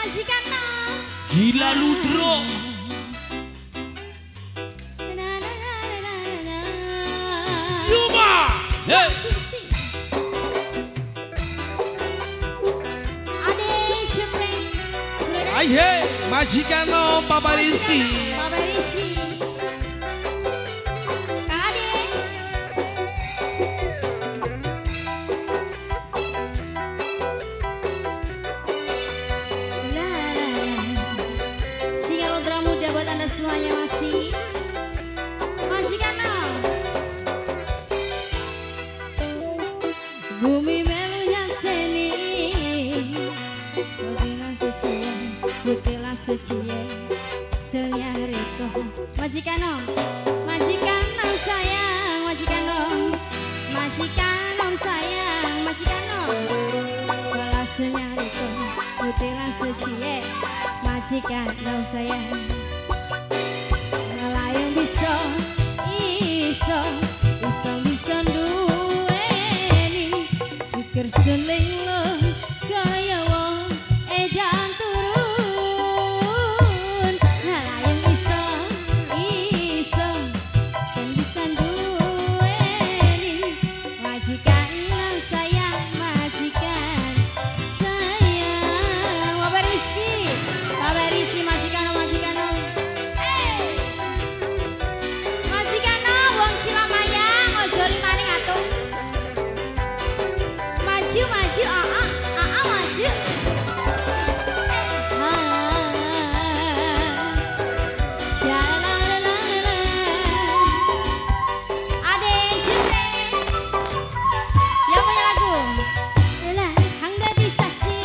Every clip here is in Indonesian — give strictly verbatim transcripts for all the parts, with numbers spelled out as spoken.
majikan no. Gila Ludro. Yuma. Hey. Ade Cepreng. Hai hey, majikan no Papa Rizky. Papa Rizky. Buat anda semuanya masih majikan no. Bumi melunya seni putilah suci putilah suci seliang riko majikan no majikan no sayang majikan no majikan no sayang majikan no putilah seliang riko putilah suci majikan no sayang iso iso iso bisa duweni pikir seling lo kaya wong edan turun yang iso iso yang bisa duweni majikan nang sayang majikan sayang Papa Rizky Papa Rizky majikan no majikan no. Maju maju aa aa maju Ade Cepreng yang punya lagu lelah hang dadi saksi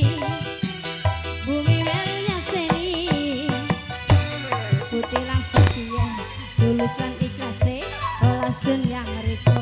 bumi melunya seni putilah setia tulus lan ikhlas olasun yang riko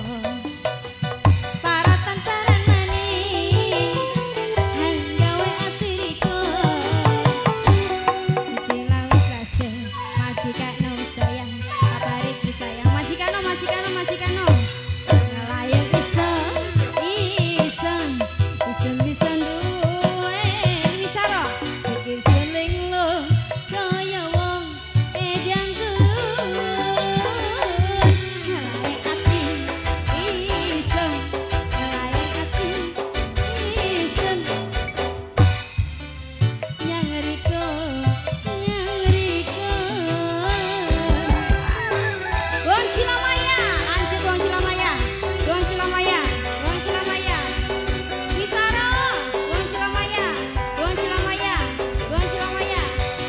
majikan no majikan no ngelayan iso iso iso bisa duweni misaro pikir seling lo kaya wong edan turun ngelayan ati iso ngelayan ati iso yang riko yang riko Wong Cilamaya Wong Cilamaya, Wong Cilamaya, Wong Cilamaya, Misaro, Wong Cilamaya, Wong Cilamaya, Wong Cilamaya.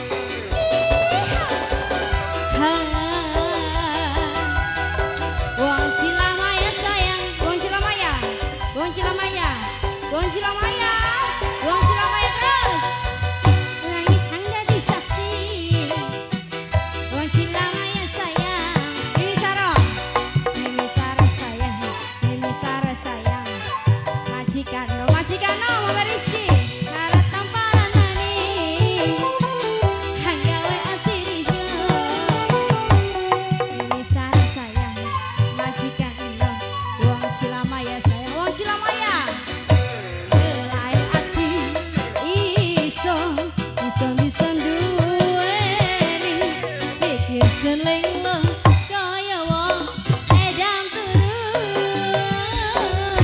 Wong Cilamaya sayang, Wong Cilamaya, Wong Cilamaya, Wong Cilamaya, Wong Cilamaya terus. Langit hang dadi saksi, Wong Cilamaya sayang, Misaro. Majikan no, majikan no, Papa Rizky karat tamparan mani hang gawe ati rijo ini sarang sayang majikan no wong Cilamaya sayang wong Cilamaya belai ati iso iso bisa duweni pikir seling lo kaya wong edan turun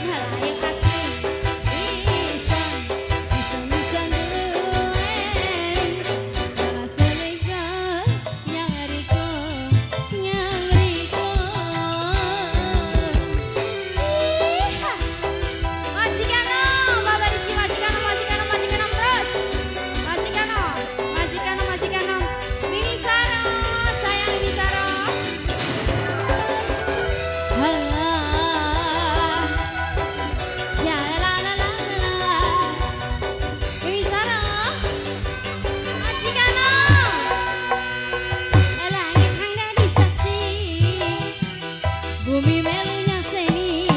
bumi melunya seni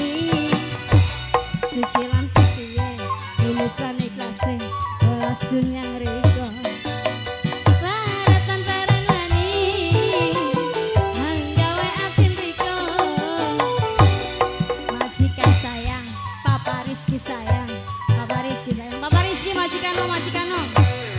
suci lan piye tulus lan ikhlase olasun yang riko baratan barang lani hang gawe atin riko majikan sayang Papa Rizky sayang Papa Rizky sayang Papa Rizky majikan lo majikan lo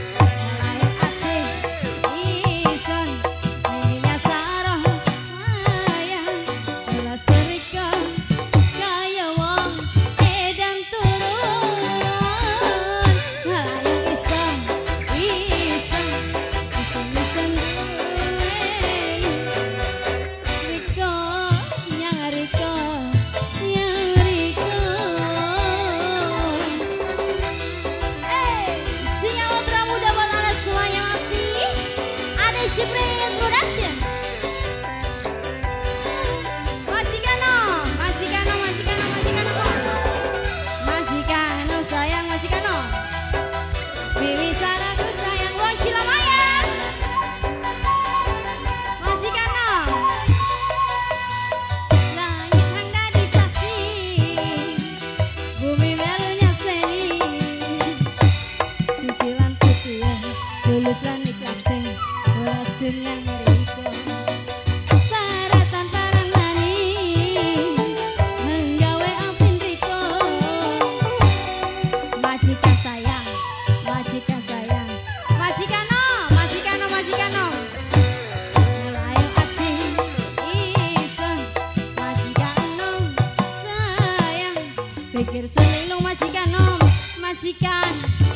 majikan sayang, majikan sayang, majikan nom, majikan nom, majikan nom. Mulai ati ison, majikan nom sayang. Pikir selingkuh majikan nom, majikan.